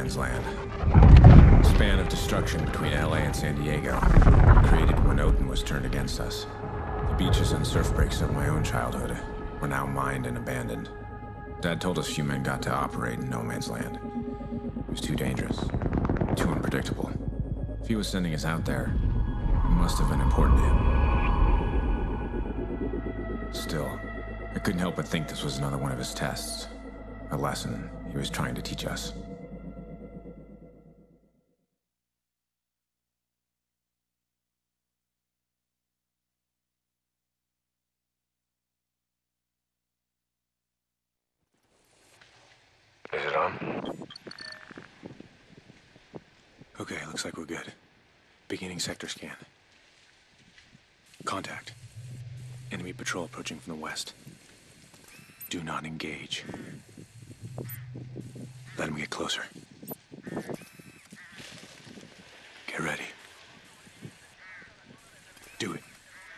man's land. Span of destruction between LA and San Diego, created when Odin was turned against us. The beaches and surf breaks of my own childhood were now mined and abandoned. Dad told us few men got to operate in no man's land. It was too dangerous, too unpredictable. If he was sending us out there, it must have been important to him. Still, I couldn't help but think this was another one of his tests. A lesson he was trying to teach us. Is it on? Okay, looks like we're good. Beginning sector scan. Contact. Enemy patrol approaching from the west. Do not engage. Let him get closer. Get ready. Do it.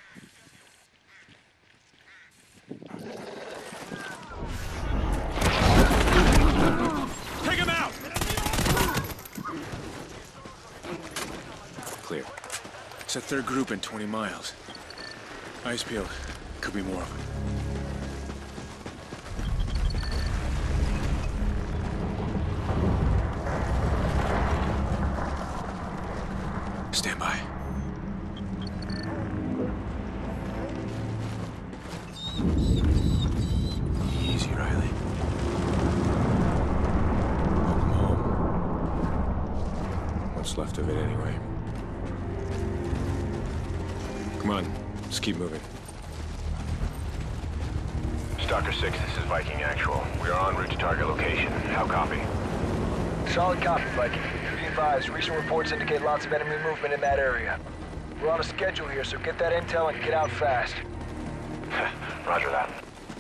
Take him out! Clear. It's a third group in 20 miles. Eyes peeled. Could be more of them. Stand by. Easy, Riley. Welcome home. What's left of it, anyway. Come on, let's keep moving. Stalker 6, this is Viking Actual. We are en route to target location. How copy? Solid copy, Viking. Be advised, recent reports indicate lots of enemy movement in that area. We're on a schedule here, so get that intel and get out fast. Roger that.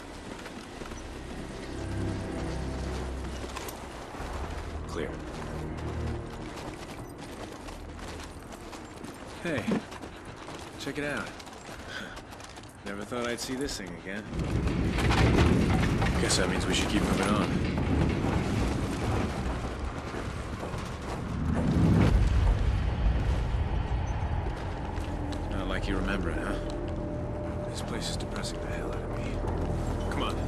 Clear. Hey, check it out. Never thought I'd see this thing again. Guess that means we should keep moving on. Not like you remember it, huh? This place is depressing the hell out of me. Come on.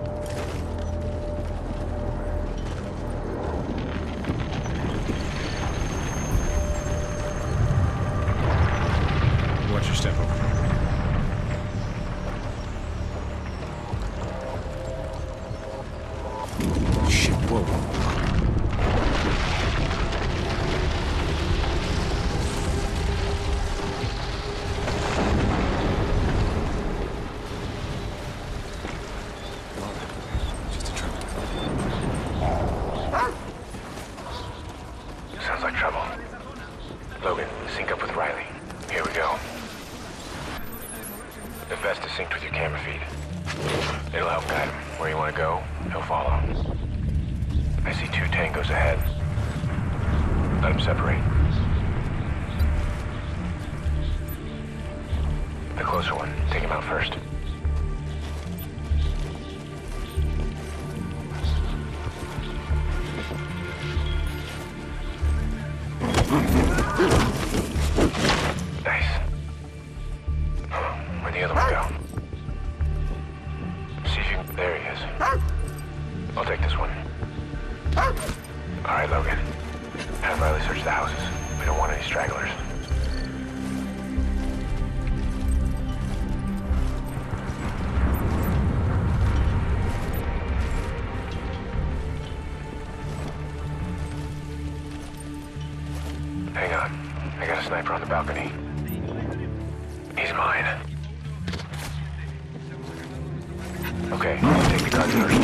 Watch your step over. Shit, whoa. Just a trouble. Sounds like trouble. Logan, sync up with Riley. Here we go. The vest is synced with your camera feed. It'll help guide him. Where you want to go, he'll follow. I see 2 tangos ahead. Let them separate. The closer one, take him out first. Nice. Where'd the other one go? See if you can... There he is. I'll take this one. All right, Logan. Have Riley search the houses. We don't want any stragglers. Hang on. I got a sniper on the balcony. He's mine. Okay, take the gun first.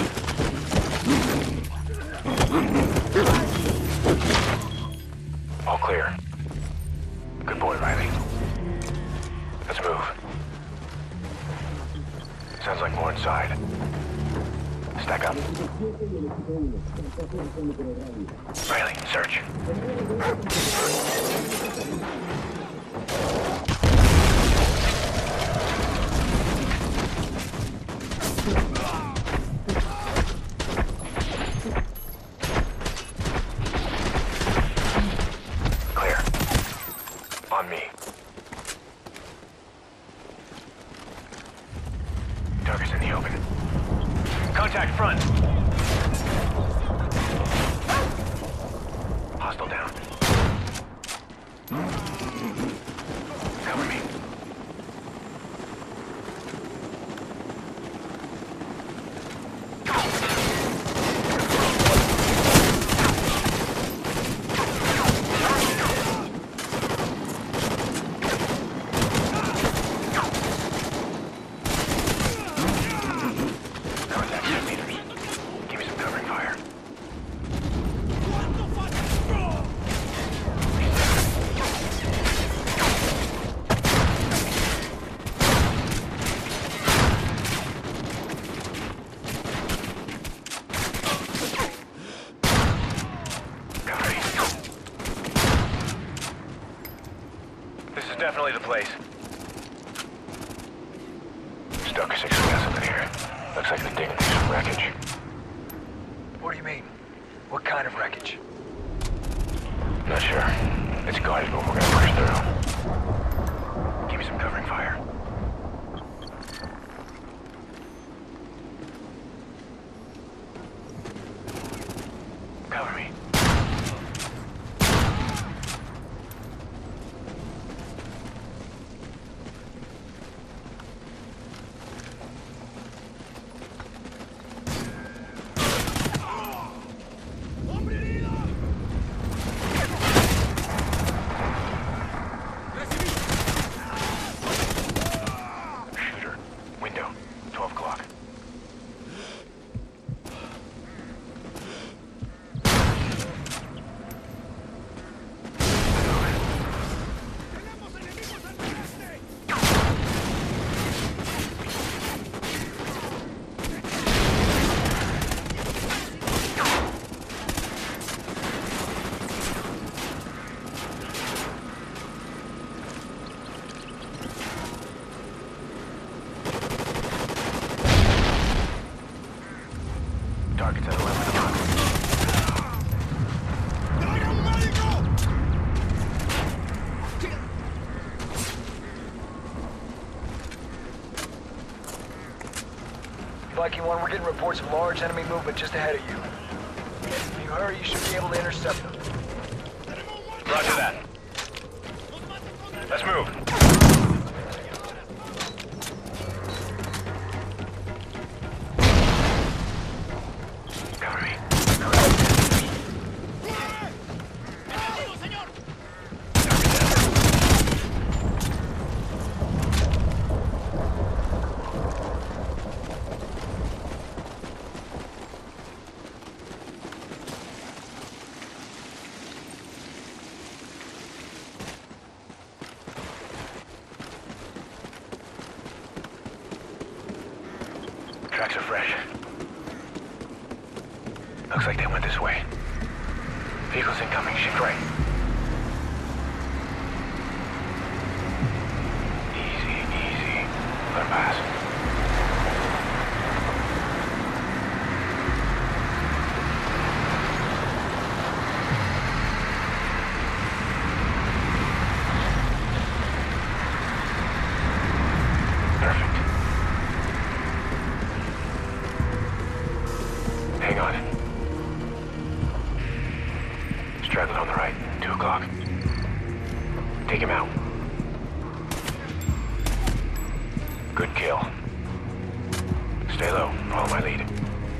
All clear. Good boy, Riley. Let's move. Sounds like more inside. Stack up. Riley, search. definitely the place. Stuck 6 gas up in here. Looks like they're digging through some wreckage. What do you mean? What kind of wreckage? Not sure. It's guarded, but we're gonna push through. Give me some covering fire. Cover me. Shooter. Window. 12 o'clock. Target's at 11 o'clock. Viking 1, we're getting reports of large enemy movement just ahead of you. If you hurry, you should be able to intercept them. Roger that. Let's move. Cover me. Tracks are fresh. Looks like they went this way. Vehicles incoming, shift right. Easy, easy. Let them pass. Perfect. Hang on. Straddling on the right. 2 o'clock. Take him out. Good kill. Stay low. Follow my lead.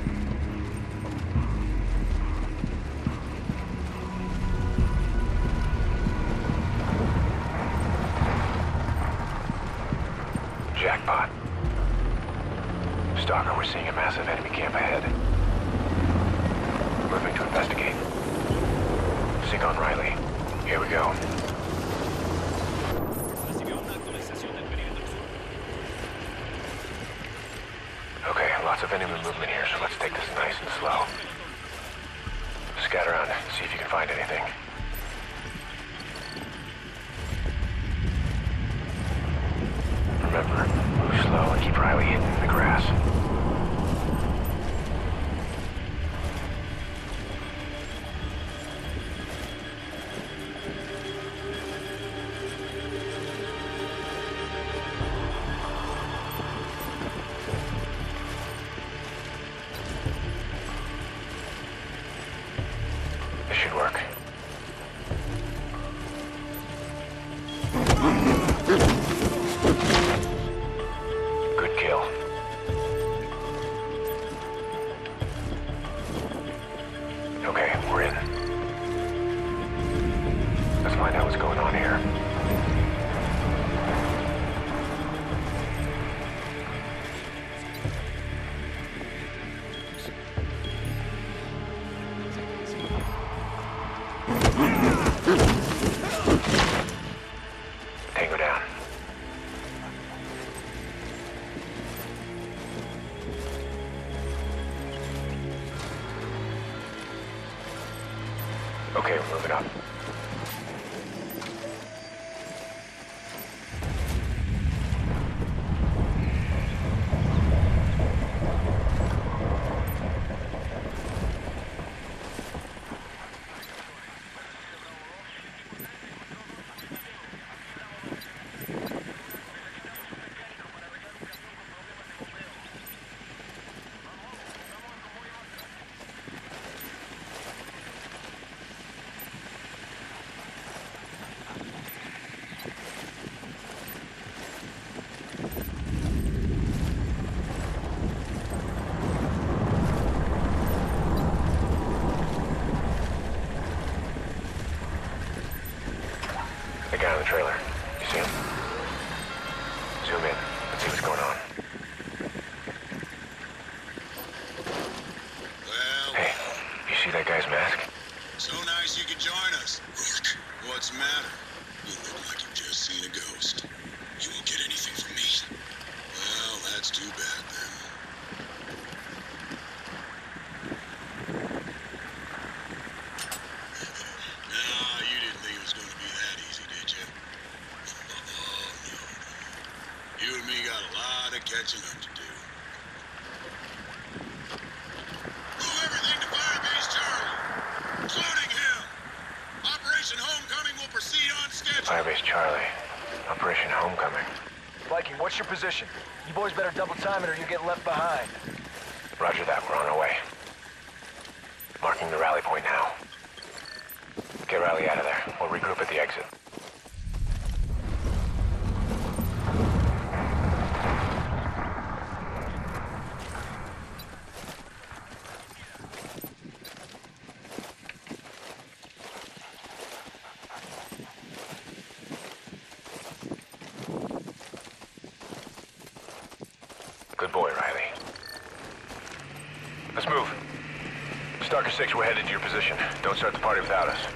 Jackpot. Stalker, we're seeing a massive enemy camp ahead. Moving to investigate. Sync on Riley. Here we go. Okay, lots of enemy movement here, so let's take this nice and slow. Scatter around, see if you can find anything. Remember, move slow and keep Riley hidden in the grass. This should work. Good kill. Okay, we're in. Let's find out what's going on here. Tango down. Okay, we're moving up. The guy on the trailer. You see him? Zoom in. Let's see what's going on. Well, Hey, you see that guy's mask? so nice you could join us. Rourke, what's the matter? You look like you've just seen a ghost. You won't get anything from me. Well, that's too bad then. No, you didn't think it was going to be that easy, did you? Oh, no. You and me got a lot of catching up to do. Move everything to Firebase Charlie, including him. Operation Homecoming will proceed on schedule. Firebase Charlie. Operation Homecoming. Viking, what's your position? You boys better double time it or you get left behind. Roger that, we're on our way. Marking the rally point now. Get Riley out of there. We'll regroup at the exit. Good boy, Riley. Let's move. Stalker 6, we're headed to your position. Don't start the party without us.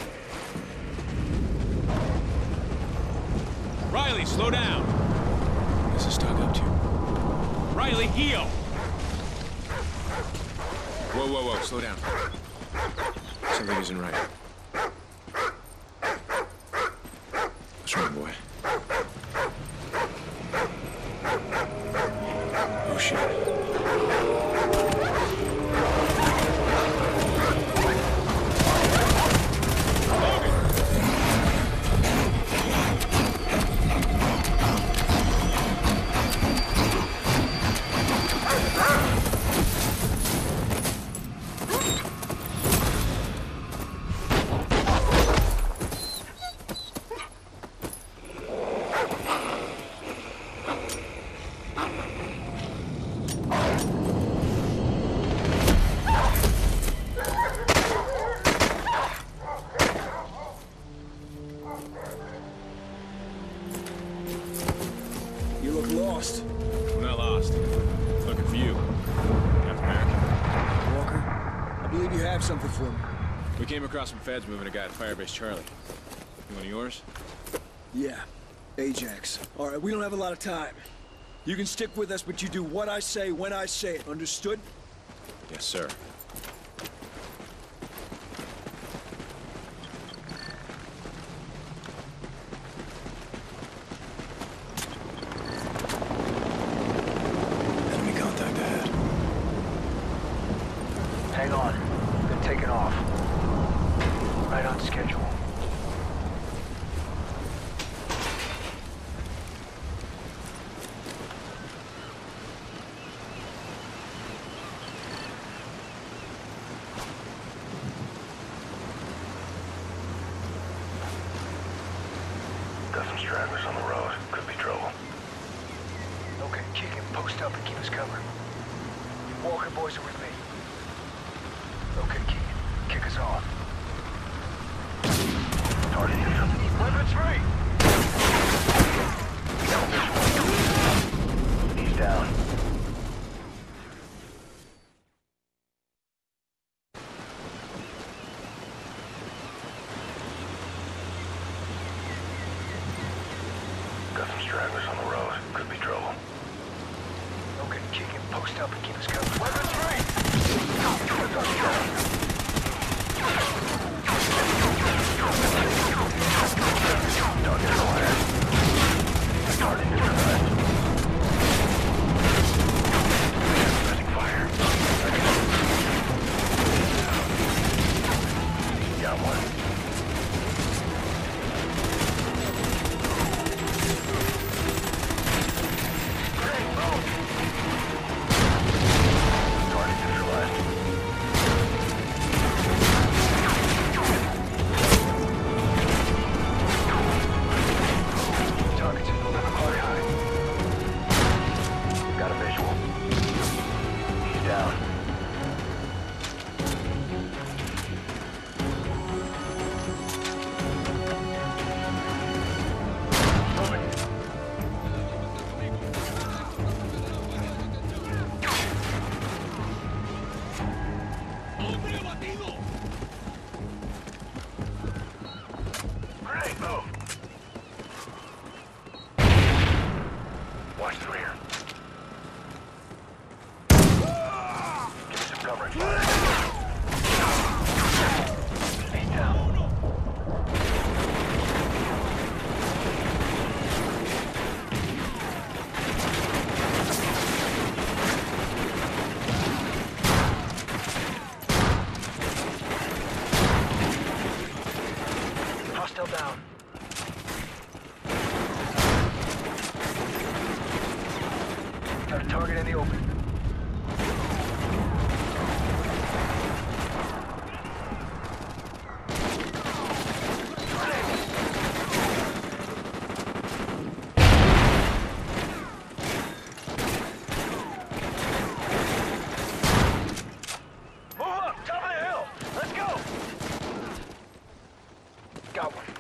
Riley, slow down. What's this dog up to? Riley, heel. Whoa, whoa, whoa, slow down. Something isn't right. What's wrong, boy? Oh, shit. You look lost. We're not lost. Looking for you, Captain America. Walker, I believe you have something for me. We came across some feds moving a guy at Firebase Charlie. You one of yours? Yeah, Ajax. All right, we don't have a lot of time. You can stick with us, but you do what I say when I say it. Understood? Yes, sir. Enemy contact ahead. Hang on. Been taken off. Right on schedule. Got some stragglers on the road. Could be trouble. Okay, Keegan, post up and keep us covered. You Walker boys are with me. Okay, Keegan, kick us off. Target neutral. Weapons free! He's down. Got some stragglers on the road. Could be trouble. Okay, Keegan, post up and keep us covered. Weapons free! Target acquired. Target neutralized. Pressing fire. Got one. Target neutralized. Targets at 11 o'clock high. Got a visual. He's down. Move! Watch the rear. Give me some cover. Stay down. Hostile down. Got a target in the open. Move up! Top of the hill! Let's go! Got one.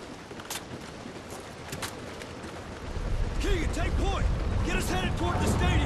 Keegan, take point! Get us headed toward the station!